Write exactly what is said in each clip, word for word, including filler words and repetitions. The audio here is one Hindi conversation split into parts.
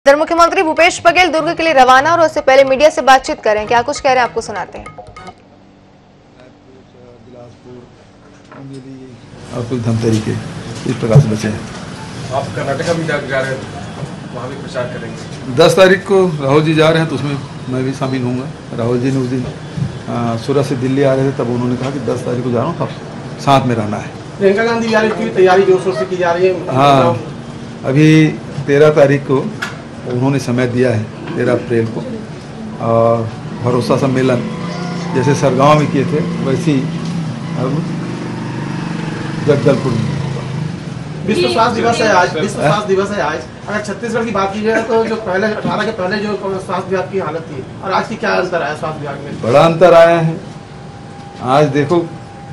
इधर मुख्यमंत्री भूपेश बघेल दुर्ग के लिए रवाना और उससे पहले मीडिया से बातचीत करें। क्या कुछ कह रहे हैं आपको सुनाते हैं। और कुछ धमतरी के इस प्रकार से बचे हैं। आप कर्नाटका भी जा रहे हैं, वहाँ भी प्रचार करेंगे। दस तारीख को राहुल जी जा रहे हैं तो उसमें मैं भी शामिल होऊंगा। राहुल जी ने उस दिन सूरत से दिल्ली आ रहे थे, तब उन्होंने कहा कि दस तारीख को जा रहा हूँ, तब साथ में रहना है। प्रियंका गांधी भी आ रही थी, तैयारी जोर शोर से की जा रही है। हाँ, अभी तेरह तारीख को उन्होंने समय दिया है, तेरह अप्रैल को, और भरोसा सम्मेलन जैसे सरगांव में किए थे वैसे ही अब जगदलपुर में। विश्व स्वास्थ्य दिवस है आज, विश्व स्वास्थ्य दिवस है आज। अगर छत्तीसगढ़ की बात की जाए तो जो पहले अठारह के पहले जो स्वास्थ्य विभाग की हालत थी और आज की क्या अंतर आया स्वास्थ्य विभाग में? बड़ा अंतर आया है। आज देखो,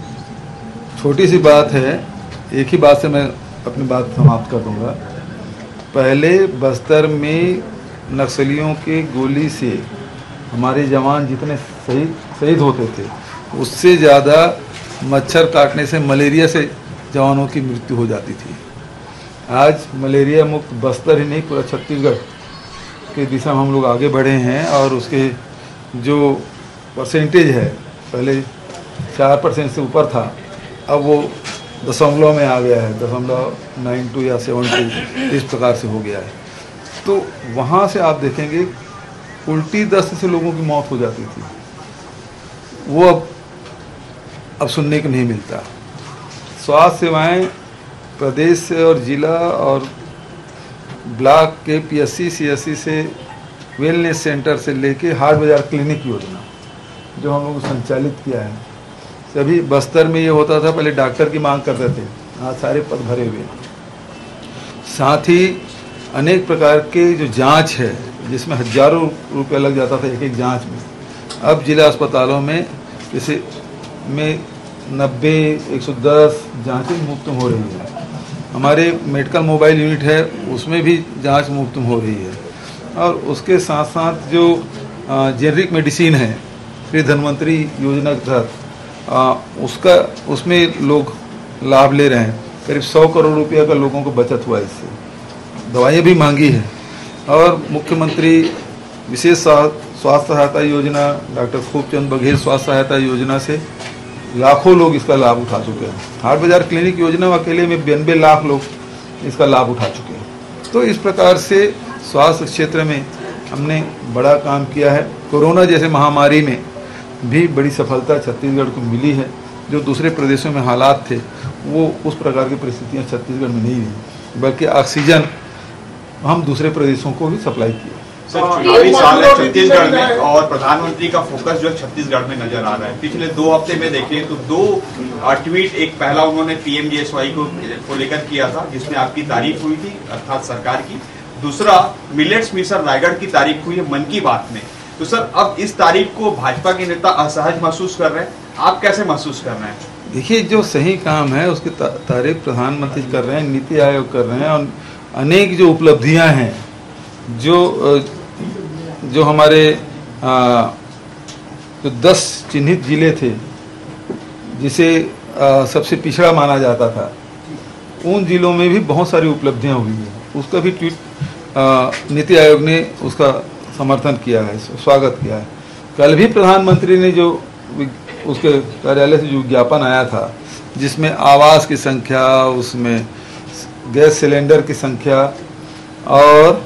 छोटी सी बात है, एक ही बात से मैं अपनी बात समाप्त कर दूंगा। पहले बस्तर में नक्सलियों के गोली से हमारे जवान जितने शहीद शहीद होते थे, उससे ज़्यादा मच्छर काटने से, मलेरिया से जवानों की मृत्यु हो जाती थी। आज मलेरिया मुक्त बस्तर ही नहीं, पूरा छत्तीसगढ़ के दिशा में हम लोग आगे बढ़े हैं। और उसके जो परसेंटेज है, पहले चार परसेंट से ऊपर था, अब वो दशमलव में आ गया है, दशमलव नाइन टू या सेवन टू इस प्रकार से हो गया है। तो वहाँ से आप देखेंगे उल्टी दस्त से लोगों की मौत हो जाती थी, वो अब अब सुनने को नहीं मिलता। स्वास्थ्य सेवाएं प्रदेश से और जिला और ब्लॉक के पीएससी सीएससी से, वेलनेस सेंटर से लेके हाट बाजार क्लिनिक योजना जो हम लोग संचालित किया है, सभी बस्तर में ये होता था। पहले डॉक्टर की मांग करते थे, आज सारे पद भरे हुए। साथ ही अनेक प्रकार के जो जांच है, जिसमें हजारों रुपए लग जाता था एक एक जांच में, अब जिला अस्पतालों में जैसे में नब्बे एक सौ दस जाँचें मुफ्त हो रही है। हमारे मेडिकल मोबाइल यूनिट है, उसमें भी जांच मुफ्त हो रही है। और उसके साथ साथ जो जेनरिक मेडिसिन है, फिर धनवंतरी योजना के तहत आ, उसका उसमें लोग लाभ ले रहे हैं। करीब सौ करोड़ रुपया का लोगों को बचत हुआ इससे। दवाइयाँ भी महंगी है। और मुख्यमंत्री विशेष स्वास्थ्य सहायता योजना, डॉक्टर खूबचंद बघेल स्वास्थ्य सहायता योजना से लाखों लोग इसका लाभ उठा चुके हैं। हाट बाजार क्लिनिक योजना अकेले में बयानबे लाख लोग इसका लाभ उठा चुके हैं। तो इस प्रकार से स्वास्थ्य क्षेत्र में हमने बड़ा काम किया है। कोरोना जैसे महामारी में भी बड़ी सफलता छत्तीसगढ़ को मिली है। जो दूसरे प्रदेशों में हालात थे, वो उस प्रकार की परिस्थितियां छत्तीसगढ़ में नहीं हुई, बल्कि ऑक्सीजन हम दूसरे प्रदेशों को भी सप्लाई किया। सर, चुनावी साल है छत्तीसगढ़ में और प्रधानमंत्री का फोकस जो छत्तीसगढ़ में नजर आ रहा है। पिछले दो हफ्ते में देखें तो दो ट्वीट, एक पहला उन्होंने पीएमजीएसवाई को, को लेकर किया था, जिसमें आपकी तारीफ हुई थी, अर्थात सरकार की। दूसरा, मिलेट्स मिशन रायगढ़ की तारीफ हुई है मन की बात में। तो सर, अब इस तारीफ को भाजपा के नेता असहज महसूस कर रहे हैं, आप कैसे महसूस कर रहे हैं? देखिए, जो सही काम है उसकी तारीफ प्रधानमंत्री कर रहे हैं, नीति आयोग कर रहे हैं, और अनेक जो उपलब्धियां हैं, जो जो हमारे आ, जो दस चिन्हित जिले थे, जिसे आ, सबसे पिछड़ा माना जाता था, उन जिलों में भी बहुत सारी उपलब्धियां हुई हैं। उसका भी ट्वीट नीति आयोग ने उसका समर्थन किया है, स्वागत किया है। कल भी प्रधानमंत्री ने जो उसके कार्यालय से जो विज्ञापन आया था, जिसमें आवास की संख्या, उसमें गैस सिलेंडर की संख्या और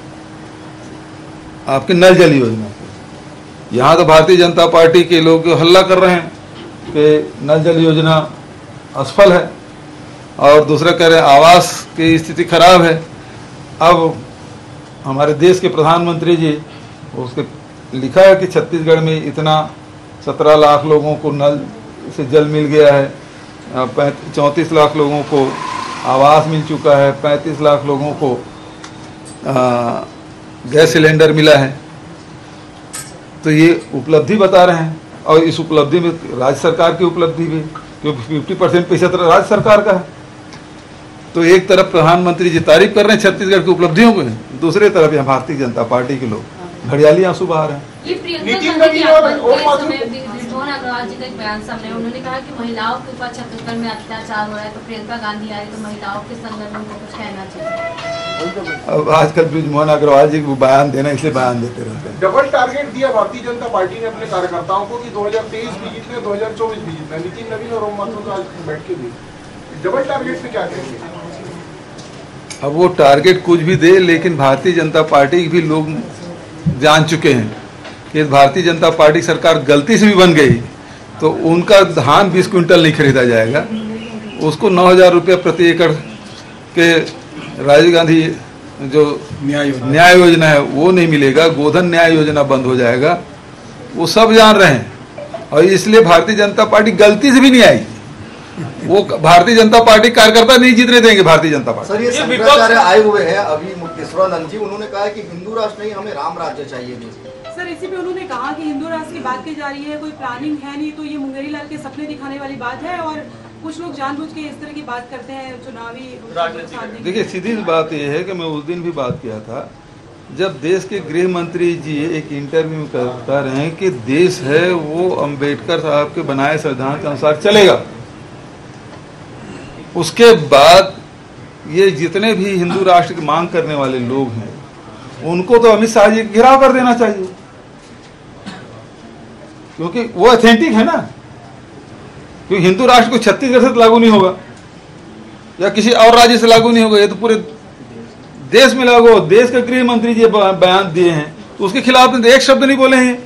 आपके नल जल योजना, यहाँ तो भारतीय जनता पार्टी के लोग हल्ला कर रहे हैं कि नल जल योजना असफल है, और दूसरा कह रहे हैं आवास की स्थिति खराब है। अब हमारे देश के प्रधानमंत्री जी, उसके लिखा है कि छत्तीसगढ़ में इतना सत्रह लाख लोगों को नल से जल मिल गया है, चौंतीस लाख लोगों को आवास मिल चुका है, पैंतीस लाख लोगों को आ, गैस सिलेंडर मिला है। तो ये उपलब्धि बता रहे हैं, और इस उपलब्धि में राज्य सरकार की उपलब्धि भी, क्योंकि पचास परसेंट पैसा तो राज्य सरकार का है। तो एक तरफ प्रधानमंत्री जी तारीफ कर रहे हैं छत्तीसगढ़ की उपलब्धियों को, दूसरे तरफ यहाँ भारतीय जनता पार्टी के लोग घड़ियाली आंसू बहा रहे हैं। ये प्रियंका नितिन गांधी नवीन के और आगमन ओम के माथुर समय रिजवान अग्रवाल जी का एक बयान सामने आया। उन्होंने कहा कि महिलाओं के ऊपर छत्तीसगढ़ में अत्याचार हो रहा है, तो प्रियंका गांधी आई तो महिलाओं के संगठन को कुछ कहना चाहिए। अब आजकल बृजमोहन अग्रवाल जी को बयान देना, इसलिए बयान देते रहते हैं। डबल टारगेट दिया भारतीय जनता पार्टी ने अपने कार्यकर्ताओं को कि दो हज़ार तेईस भी जीतना, दो हज़ार चौबीस भी जीतना। नितिन नवीन और ओम माथुर का आज बैठ के दी डबल टारगेट पे क्या कहेंगे? अब वो टारगेट कुछ भी दे, लेकिन भारतीय जनता पार्टी के भी लोग जान चुके हैं कि भारतीय जनता पार्टी सरकार गलती से भी बन गई तो उनका धान बीस क्विंटल नहीं खरीदा जाएगा, उसको नौ हजार रुपये प्रति एकड़ के राजीव गांधी जो न्याय न्याय योजना है वो नहीं मिलेगा, गोधन न्याय योजना बंद हो जाएगा, वो सब जान रहे हैं। और इसलिए भारतीय जनता पार्टी गलती से भी नहीं आई, वो भारतीय जनता पार्टी कार्यकर्ता नहीं जीतने देंगे भारतीय जनता पार्टी। सर, ये शंकराचार्य आए हुए हैं अभी मुक्तेश्वरानंद जी, उन्होंने कहा कि हिंदू राष्ट्र नहीं, हमें राम राज्य चाहिए भी। सर, इसी पे उन्होंने कहा कि हिंदू राष्ट्र की बात की जा रही है, कोई प्लानिंग है नहीं, तो ये मुंगेरी लाल के सपने दिखाने वाली बात है और कुछ लोग जानबूझ के इस तरह की बात करते हैं चुनावी। देखिए, सीधी सी बात यह है कि मैं उस दिन भी बात किया था जब देश के गृह मंत्री जी एक इंटरव्यू में बता रहे हैं कि देश है वो अंबेडकर साहब के बनाए संविधान के अनुसार चलेगा। उसके बाद ये जितने भी हिंदू राष्ट्र की मांग करने वाले लोग हैं उनको तो अमित शाह जी घिराव कर देना चाहिए, क्योंकि वो ऑथेंटिक है ना। क्योंकि हिंदू राष्ट्र को छत्तीसगढ़ से लागू नहीं होगा या किसी और राज्य से लागू नहीं होगा, ये तो पूरे देश में लागू हो। देश के गृह मंत्री जी बयान दिए हैं तो उसके खिलाफ एक शब्द नहीं बोले हैं।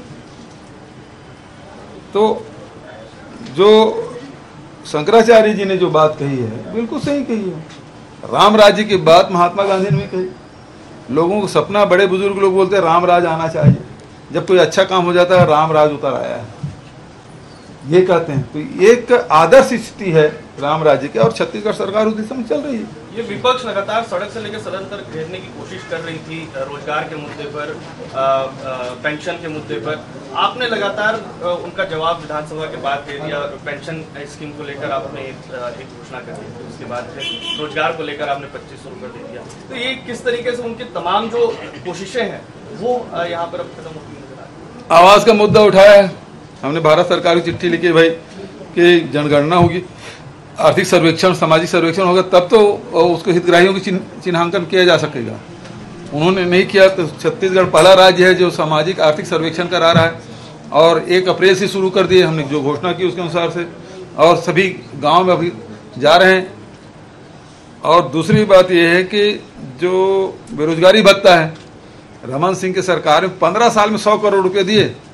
तो जो शंकराचार्य जी ने जो बात कही है बिल्कुल सही कही है। राम राज्य की बात महात्मा गांधी ने भी कही। लोगों को सपना, बड़े बुजुर्ग लोग बोलते हैं राम राज आना चाहिए, जब कोई अच्छा काम हो जाता है राम राज उतर आया है, ये कहते हैं। तो एक आदर्श स्थिति है राम राज्य के और छत्तीसगढ़ सरकार उस दिशा में चल रही है। ये विपक्ष लगातार सड़क से लेकर सदन तक घेरने की कोशिश कर रही थी, रोजगार के मुद्दे पर, पेंशन के मुद्दे पर। आपने लगातार उनका जवाब विधानसभा के बाद दे दिया। पेंशन स्कीम को लेकर आपने एक घोषणा कर दी, उसके बाद फिर रोजगार को लेकर आपने पच्चीस सौ रुपये दे दिया। तो ये किस तरीके से उनकी तमाम जो कोशिशें हैं वो यहाँ पर अब खत्म होती नजर आ रही है। आवास का मुद्दा उठाया है हमने, भारत सरकार की चिट्ठी लिखी भाई कि जनगणना होगी, आर्थिक सर्वेक्षण, सामाजिक सर्वेक्षण होगा, तब तो उसको हितग्राहियों की चिन्हांकन किया जा सकेगा। उन्होंने नहीं किया तो छत्तीसगढ़ पहला राज्य है जो सामाजिक आर्थिक सर्वेक्षण करा रहा है और एक अप्रैल से शुरू कर दिए हमने जो घोषणा की उसके अनुसार से, और सभी गांव में अभी जा रहे हैं। और दूसरी बात यह है कि जो बेरोजगारी भत्ता है, रमन सिंह की सरकार में पंद्रह साल में सौ करोड़ रुपये दिए,